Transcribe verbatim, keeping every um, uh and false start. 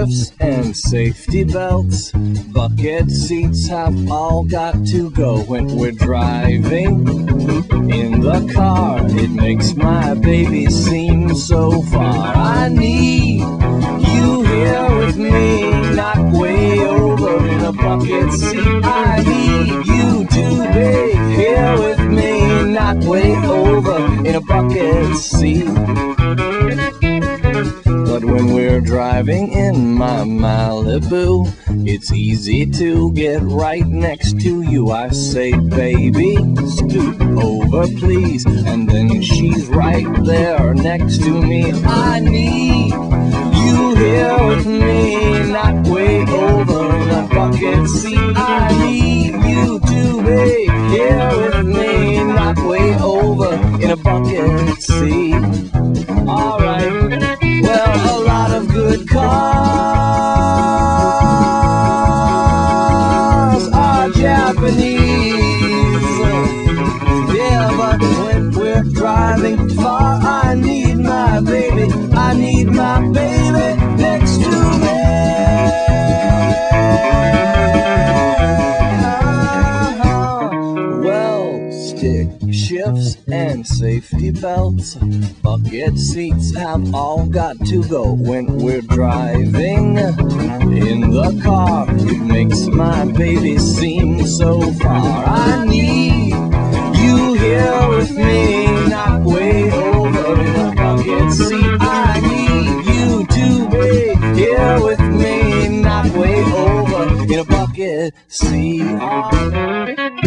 shifts and safety belts. Bucket seats have all got to go when we're driving in the car. It makes my baby seem so far. I need you here with me, not way over in a bucket seat. I need you to be here with me, not way over in a bucket seat. But when we're driving in my Malibu, it's easy to get right next to you. I say, baby, scoot over please, and then she's right there next to me. I need you here with me, not way over in a bucket seat. I need you to be here with me, not way over in a bucket seat. Alright, well, a lot of good cars are Japanese. Yeah, but when we're driving far, I need my baby, I need my baby next to me. Well, stick shifts and safety belts, bucket seats have all got to go when we're driving in the car. It makes my baby seem so far. I need you here with me, not way over in a bucket seat. I need you to be here with me, not way over in a bucket seat.